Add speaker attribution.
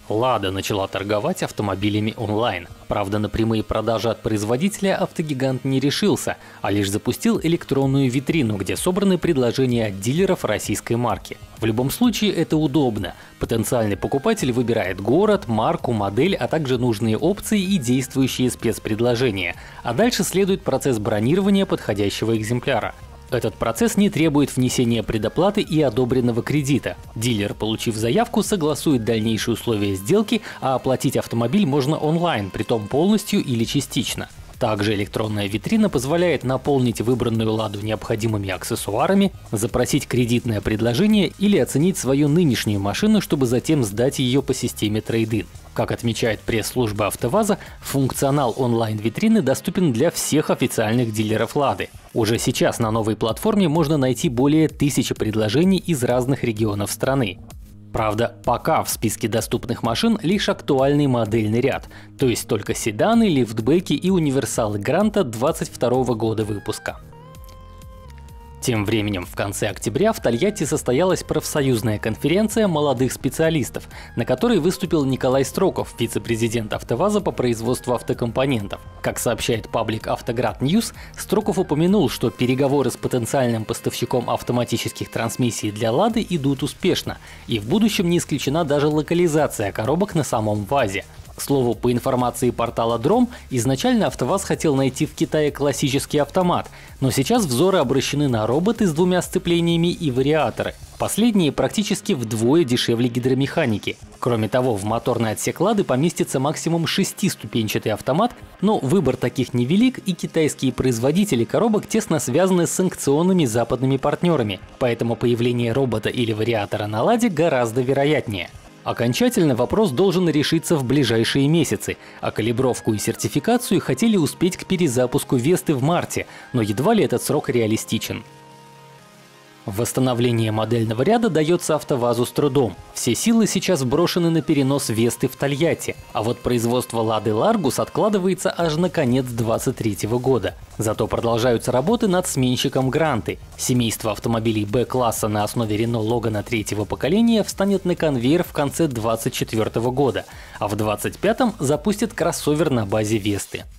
Speaker 1: Лада начала торговать автомобилями онлайн. Правда, на прямые продажи от производителя автогигант не решился, а лишь запустил электронную витрину, где собраны предложения от дилеров российской марки. В любом случае это удобно. Потенциальный покупатель выбирает город, марку, модель, а также нужные опции и действующие спецпредложения. А дальше следует процесс бронирования подходящего экземпляра. Этот процесс не требует внесения предоплаты и одобренного кредита. Дилер, получив заявку, согласует дальнейшие условия сделки, а оплатить автомобиль можно онлайн, притом полностью или частично. Также электронная витрина позволяет наполнить выбранную «Ладу» необходимыми аксессуарами, запросить кредитное предложение или оценить свою нынешнюю машину, чтобы затем сдать ее по системе трейд-ин. Как отмечает пресс-служба АвтоВАЗа, функционал онлайн-витрины доступен для всех официальных дилеров «Лады». Уже сейчас на новой платформе можно найти более 1000 предложений из разных регионов страны. Правда, пока в списке доступных машин лишь актуальный модельный ряд, то есть только седаны, лифтбеки и универсалы Гранта 2022 года выпуска. Тем временем в конце октября в Тольятти состоялась профсоюзная конференция молодых специалистов, на которой выступил Николай Строков, вице-президент АвтоВАЗа по производству автокомпонентов. Как сообщает паблик Автоград Ньюс, Строков упомянул, что переговоры с потенциальным поставщиком автоматических трансмиссий для «Лады» идут успешно, и в будущем не исключена даже локализация коробок на самом ВАЗе. К слову, по информации портала Дром, изначально АвтоВАЗ хотел найти в Китае классический автомат, но сейчас взоры обращены на роботы с 2 сцеплениями и вариаторы. Последние практически вдвое дешевле гидромеханики. Кроме того, в моторный отсек «Лады» поместится максимум 6-ступенчатый автомат, но выбор таких невелик, и китайские производители коробок тесно связаны с санкционными западными партнерами, поэтому появление робота или вариатора на «Ладе» гораздо вероятнее. Окончательно вопрос должен решиться в ближайшие месяцы, а калибровку и сертификацию хотели успеть к перезапуску Весты в марте, но едва ли этот срок реалистичен. Восстановление модельного ряда дается АвтоВАЗу с трудом. Все силы сейчас брошены на перенос Весты в Тольятти, а вот производство «Лады Ларгус» откладывается аж на конец 2023 года. Зато продолжаются работы над сменщиком Гранты. Семейство автомобилей Б-класса на основе Рено Логана 3-го поколения встанет на конвейер в конце 2024 года, а в 2025 запустят кроссовер на базе Весты.